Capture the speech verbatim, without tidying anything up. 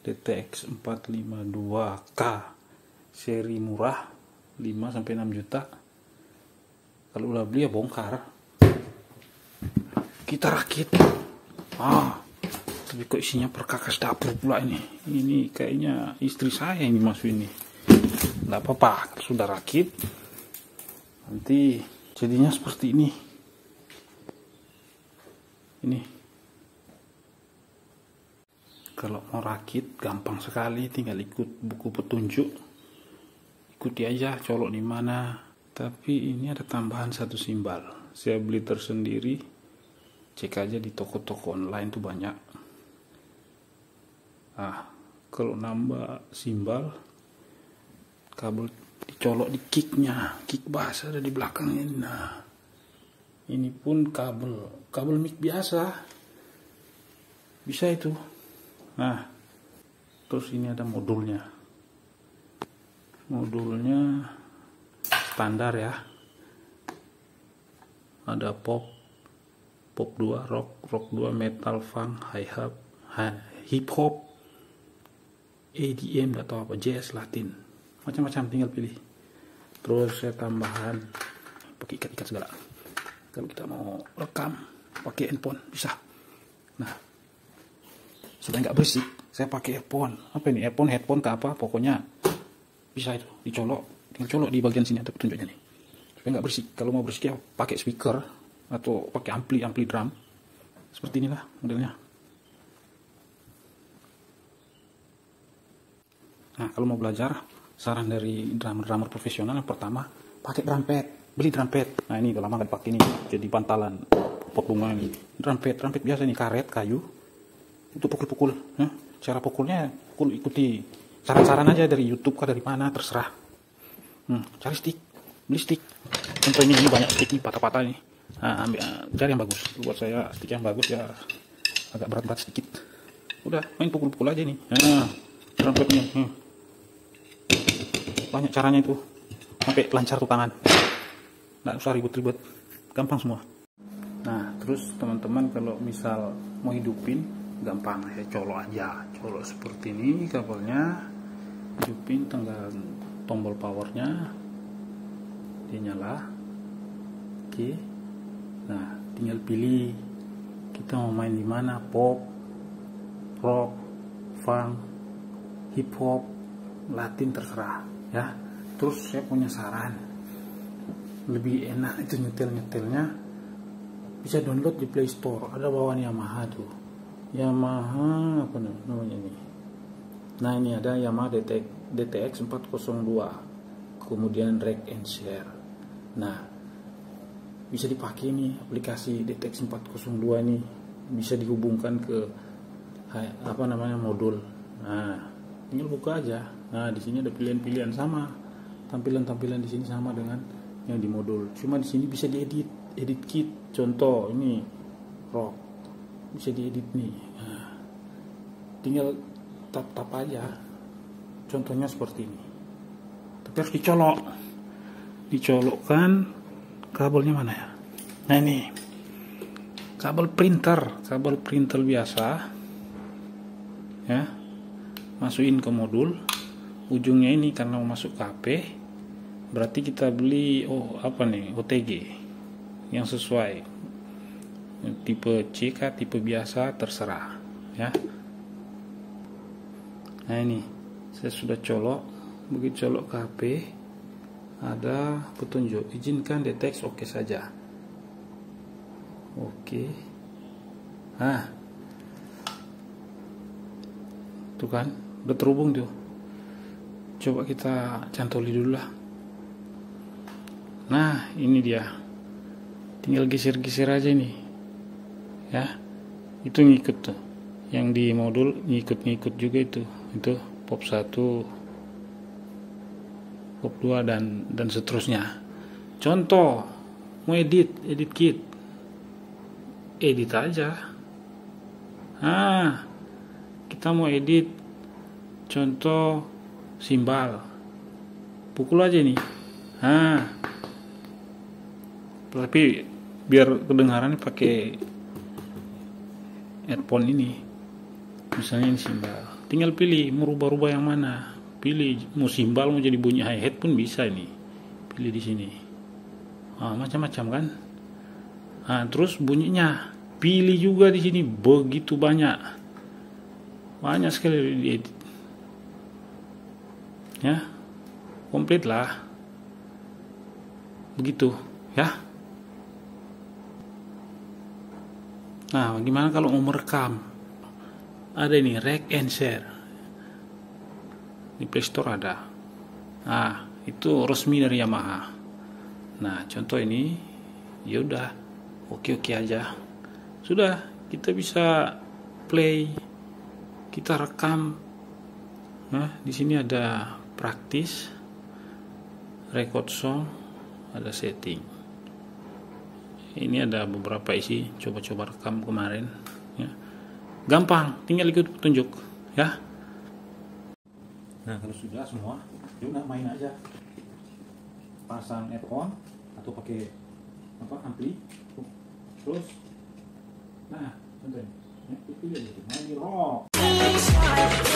D T X empat lima dua K seri murah lima sampai enam juta. Kalau udah beli ya bongkar, kita rakit. Ah, tapi kok isinya perkakas dapur pula ini. Ini kayaknya istri saya yang masuk ini. Nggak apa-apa, sudah rakit. Nanti jadinya seperti ini. Ini. Kalau mau rakit gampang sekali, tinggal ikut buku petunjuk. Ikuti aja colok di mana. Tapi ini ada tambahan satu simbal. Saya beli tersendiri. Cek aja di toko-toko online tuh banyak. Ah, kalau nambah simbal, kabel dicolok di kicknya, kick bass ada di belakangnya. Nah, ini pun kabel, kabel mic biasa, bisa itu. Nah, terus ini ada modulnya, modulnya standar ya. Ada pop, pop dua, rock, rock dua, metal, funk, hi-hat, hip hop, E D M atau apa, jazz, latin, macam-macam, tinggal pilih. Terus saya tambahan pakai ikat-ikat segala. Kalau kita mau rekam pakai handphone bisa. Nah, supaya nggak berisik, saya pakai earphone. Apa ini? Earphone, headphone, ke apa? Pokoknya bisa itu dicolok. Tinggal colok di bagian sini ada petunjuknya nih. Supaya nggak berisik. Kalau mau berisik ya pakai speaker atau pakai ampli, ampli drum. Seperti inilah modelnya. Nah, kalau mau belajar, saran dari drummer-drummer profesional yang pertama, pakai drum pad. Beli drum pad. Nah, ini udah lama nggak dipakai nih, jadi pantalan pot bunga ini. Drum pad, drum pad biasa nih, karet, kayu. Itu pukul-pukul. Nah, cara pukulnya, pukul ikuti saran-saran aja dari YouTube kah dari mana, terserah. Hmm, cari stick, beli stick. Contoh ini, ini banyak stick nih, patah-patah nih. Nah, ambil, cari yang bagus. Buat saya stick yang bagus ya agak berat-berat sedikit. Udah, main pukul-pukul aja nih. Nah, drum padnya. Hmm. Banyak caranya itu, sampai lancar tuh tangan, nggak usah ribet-ribet, gampang semua. Nah, terus teman-teman kalau misal mau hidupin, gampang, ya colok aja, colok seperti ini kabelnya, hidupin, tinggal tombol powernya, dia nyala. Oke, nah tinggal pilih kita mau main di mana, pop, rock, funk, hip hop, latin, terserah ya. Terus saya punya saran, lebih enak itu nyetel-nyetelnya bisa download di Play Store, ada bawaan Yamaha tuh, Yamaha apa namanya ini. Nah, ini ada Yamaha D T X empat nol dua, kemudian Rack and Share. Nah, bisa dipakai nih aplikasi D T X empat nol dua ini, bisa dihubungkan ke apa namanya modul. Nah, tinggal buka aja. Nah, di sini ada pilihan-pilihan sama, tampilan-tampilan di sini sama dengan yang di modul. Cuma di sini bisa diedit, edit kit. Contoh ini rock, bisa diedit nih. Nah, tinggal tap-tap aja. Contohnya seperti ini. Tapi harus dicolok, dicolokkan kabelnya mana ya? Nah, ini kabel printer, kabel printer biasa, ya. Masukin ke modul. Ujungnya ini karena mau masuk K P, berarti kita beli oh apa nih, O T G yang sesuai, tipe C kah, tipe biasa, terserah ya. Nah, ini saya sudah colok. Begitu colok K P, ada petunjuk izinkan D T X, oke saja. Oke. Nah, tuh kan udah terhubung tuh. Coba kita cantoli dulu lah. Nah, ini dia. Tinggal geser-geser aja nih. Ya. Itu ngikut tuh. Yang di modul ngikut-ngikut juga itu. Itu pop satu, pop dua dan dan seterusnya. Contoh, mau edit, edit kit. Edit aja. Nah, kita mau edit contoh simbal, pukul aja nih. Nah, tapi biar kedengarannya pakai earphone ini, misalnya ini simbal. tinggal pilih mau rubah-rubah yang mana. Pilih mau simbal, mau jadi bunyi hi-hat pun bisa ini. Pilih di sini. Ah, macam-macam kan. Nah, terus bunyinya pilih juga di sini, begitu banyak. Banyak sekali diedit. Ya. Komplit lah. Begitu, ya. Nah, bagaimana kalau mau merekam? Ada ini rec and share. Di Play Store ada. Nah, itu resmi dari Yamaha. Nah, contoh ini, ya udah, oke-oke aja. Sudah, kita bisa play, kita rekam. Nah, di sini ada praktis, record song, ada setting. Ini ada beberapa isi, coba-coba rekam kemarin. Ya. Gampang, tinggal ikut petunjuk, ya. Nah, kalau sudah semua, ya udah main aja. Pasang earphone atau pakai apa ampli. Terus, nah, contohnya, ya, pilih gitu, main di rock.